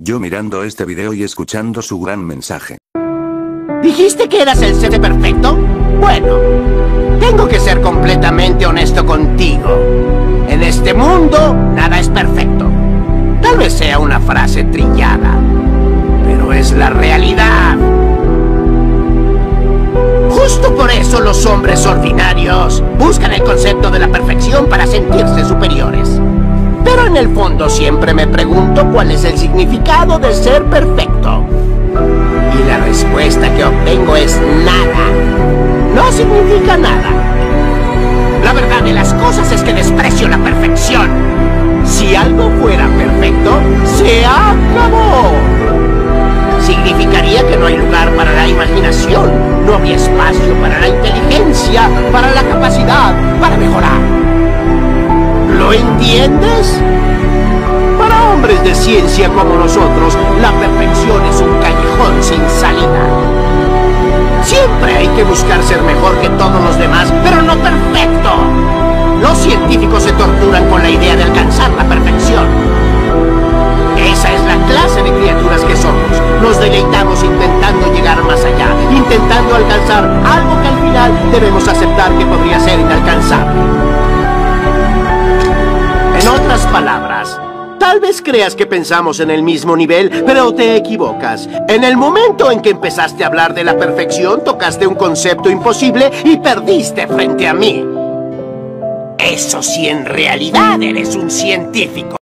Yo mirando este video y escuchando su gran mensaje. ¿Dijiste que eras el ser perfecto? Bueno, tengo que ser completamente honesto contigo. En este mundo, nada es perfecto. Tal vez sea una frase trillada, pero es la realidad. Justo por eso los hombres ordinarios buscan el concepto de la perfección para sentirse superiores. Pero en el fondo siempre me pregunto cuál es el significado de ser perfecto. Y la respuesta que obtengo es nada. No significa nada. La verdad de las cosas es que desprecio la perfección. Si algo fuera perfecto, se acabó. Significaría que no hay lugar para la imaginación, no había espacio para la inteligencia, para la capacidad, para mejorar. ¿Lo entiendes? Para hombres de ciencia como nosotros, la perfección es un callejón sin salida. Siempre hay que buscar ser mejor que todos los demás, pero no perfecto. Los científicos se torturan con la idea de alcanzar la perfección. Esa es la clase de criaturas que somos. Nos deleitamos intentando llegar más allá, intentando alcanzar algo que al final debemos aceptar que podría ser inalcanzable. En otras palabras, tal vez creas que pensamos en el mismo nivel, pero te equivocas. En el momento en que empezaste a hablar de la perfección, tocaste un concepto imposible y perdiste frente a mí. Eso sí, en realidad eres un científico.